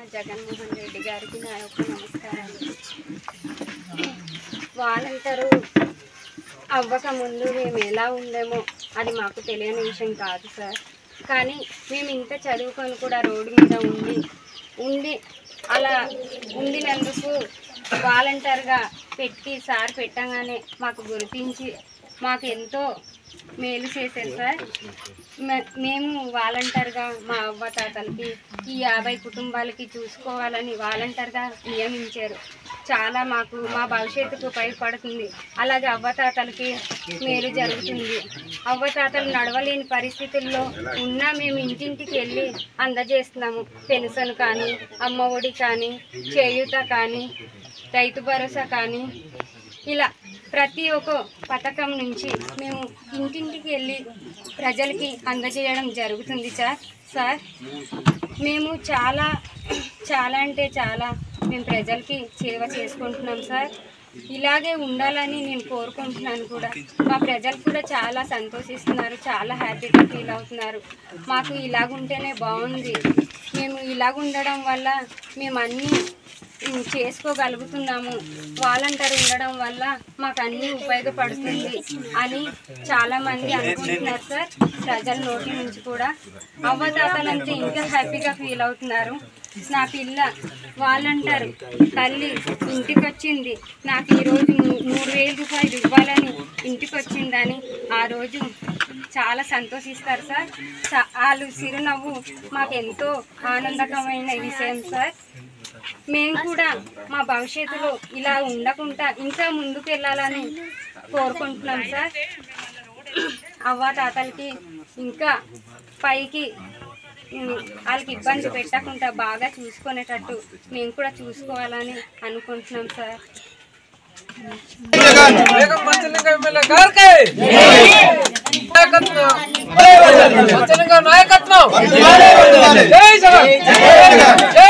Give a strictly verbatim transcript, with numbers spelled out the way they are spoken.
జగన్మోహన్ రెడ్డి గారికి నా యొక్క నమస్కారాలు. వాలంటీరు అవ్వక ముందు మేము ఎలా ఉండేమో అది మాకు తెలియని విషయం కాదు సార్. కానీ మేము ఇంత చదువుకొని కూడా రోడ్డు మీద ఉండి ఉండి అలా ఉండినందుకు వాలంటీర్గా పెట్టి సార్ పెట్టగానే మాకు గుర్తించి మాకు ఎంతో మేలు చేశారు సార్. మేము వాలంటీర్గా మా అవ్వ తాతలకి ఈ యాభై కుటుంబాలకి చూసుకోవాలని వాలంటీర్గా నియమించారు. చాలా మాకు మా భవిష్యత్తుకు ఉపయోగపడుతుంది. అలాగే అవ్వతాతలకి మేలు జరుగుతుంది. అవ్వతాతలు నడవలేని పరిస్థితుల్లో ఉన్నా మేము ఇంటింటికి వెళ్ళి అందజేస్తున్నాము. పెన్షన్ కానీ, అమ్మ ఒడి కానీ, చేయూత కానీ, రైతు భరోసా కానీ, ఇలా ప్రతి ఒక్క పథకం నుంచి మేము ఇంటింటికి వెళ్ళి ప్రజలకి అందజేయడం జరుగుతుంది సార్. సార్ మేము చాలా చాలా అంటే చాలా మేము ప్రజలకి సేవ చేసుకుంటున్నాం సార్. ఇలాగే ఉండాలని నేను కోరుకుంటున్నాను కూడా. మా ప్రజలు కూడా చాలా సంతోషిస్తున్నారు, చాలా హ్యాపీగా ఫీల్ అవుతున్నారు. మాకు ఇలాగుంటేనే బాగుంది, మేము ఇలాగ ఉండడం వల్ల మేము అన్నీ చేసుకోగలుగుతున్నాము, వాలంటీర్ ఉండడం వల్ల మాకు అన్నీ ఉపయోగపడుతుంది అని చాలామంది అనుకుంటున్నారు సార్. ప్రజల నోటి నుంచి కూడా అవ్వదాతలంతా ఇంకా హ్యాపీగా ఫీల్ అవుతున్నారు. నా పిల్ల వాలంటీర్ తల్లి ఇంటికి వచ్చింది, నాకు ఈరోజు మూడు వేల రూపాయలు ఇవ్వాలని ఇంటికి వచ్చిందని ఆ రోజు చాలా సంతోషిస్తారు సార్. వాళ్ళు చిరునవ్వు మాకెంతో ఆనందకరమైన విషయం సార్. మేము కూడా మా భవిష్యత్తులో ఇలా ఉండకుండా ఇంకా ముందుకు వెళ్ళాలని కోరుకుంటున్నాం సార్. అవ్వ తాతలకి ఇంకా పైకి వాళ్ళకి ఇబ్బంది పెట్టకుండా బాగా చూసుకునేటట్టు మేము కూడా చూసుకోవాలని అనుకుంటున్నాం సార్. నాయకత్వం